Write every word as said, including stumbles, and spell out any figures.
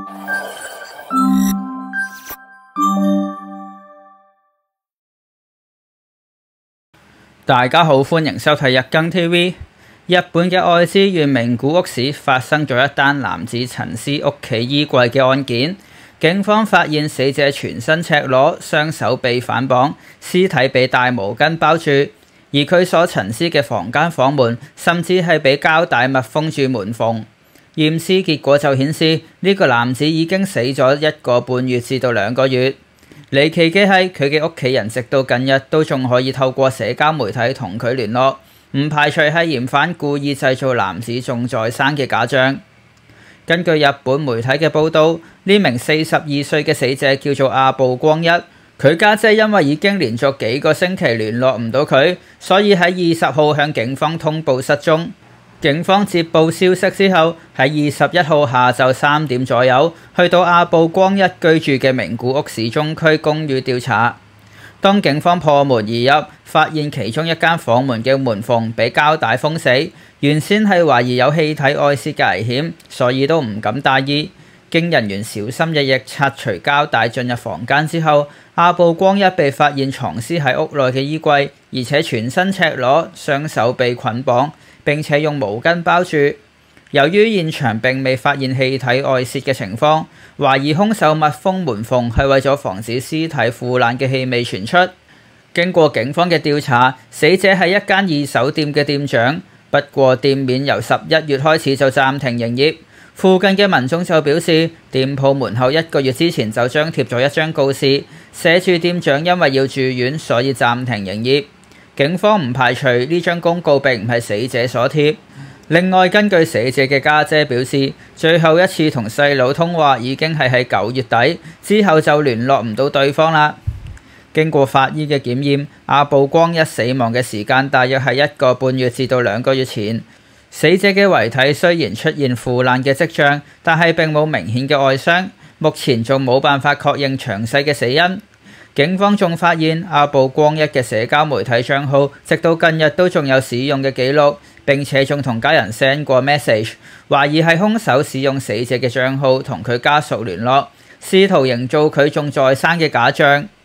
大家好，歡迎收睇日更 T V。日本嘅愛知縣名古屋市發生咗一單男子陳屍屋企衣櫃嘅案件，警方發現死者全身赤裸，雙手被反綁，屍體被大毛巾包住，而佢所陳屍嘅房間房門甚至係被膠帶密封住門縫。驗屍結果就顯示呢個男子已經死咗一個半月至到兩個月。離奇嘅係佢嘅屋企人直到近日都仲可以透過社交媒體同佢聯絡，唔排除係嫌犯故意製造男子仲在生嘅假象。根據日本媒體嘅報道，呢名四十二歲嘅死者叫做阿部光一，佢家姐因為已經連續幾個星期聯絡唔到佢，所以喺二十號向警方通報失蹤。警方接報消息之後，喺二十一號下晝三點左右，去到阿部光一居住嘅名古屋市中區公寓調查。當警方破門而入，發現其中一間房門嘅門縫被膠帶封死，原先係懷疑有氣體外泄嘅危險，所以都唔敢大意。經人員小心翼翼拆除膠帶進入房間之後，阿部光一被發現藏屍喺屋內嘅衣櫃，而且全身赤裸，雙手被捆綁，並且用毛巾包住。由於現場並未發現氣體外泄嘅情況，懷疑兇手密封門縫係為咗防止屍體腐爛嘅氣味傳出。經過警方嘅調查，死者係一間二手店嘅店長，不過店面由十一月開始就暫停營業。附近嘅民眾就表示，店鋪門口一個月之前就張貼咗一張告示，寫住店長因為要住院，所以暫停營業。警方唔排除呢張公告並唔係死者所貼。另外，根據死者嘅家姐表示，最後一次同細佬通話已經係喺九月底，之後就聯絡唔到對方啦。經過法醫嘅檢驗，阿部光一死亡嘅時間大約係一個半月至到兩個月前。死者嘅遺體雖然出現腐爛嘅跡象，但係並冇明顯嘅外傷，目前仲冇辦法確認詳細嘅死因。警方仲發現阿部光一嘅社交媒體帳號，直到近日都仲有使用嘅記錄，並且仲同家人 send 過 message， 懷疑係兇手使用死者嘅帳號同佢家屬聯絡，試圖營造佢仲在生嘅假象。